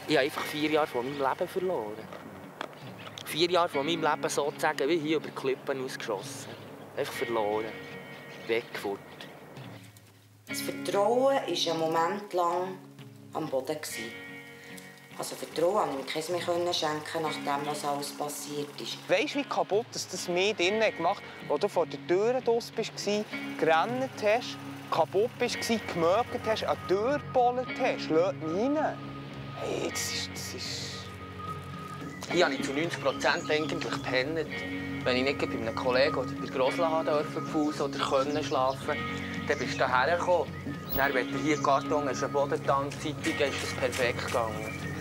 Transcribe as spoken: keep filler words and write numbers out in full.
Ich habe einfach vier Jahre von meinem Leben verloren. Vier Jahre von meinem Leben sozusagen wie hier über die Klippen ausgeschossen. Einfach verloren. Weggefurt. Das Vertrauen war einen Moment lang am Boden. Also Vertrauen konnte ich mir keins mehr schenken, nach dem, was alles passiert ist. Weisst du, wie kaputt dass das mir drinnen gemacht hat, als du vor der Tür draussen warst, gerannt hast, kaputt warst, gemögt hast, an die Tür gebollert hast? Lass mich rein. Hey, das ist... Das ist... Hier habe ich zu neunzig Prozent eigentlich gepennt. Wenn ich nicht bei einem Kollegen oder bei Grossladen durfte oder können schlafen, dann bist du hierher gekommen. Dann, wenn du hier Karton hast, eine Bodentannzeitung, ist es perfekt gegangen.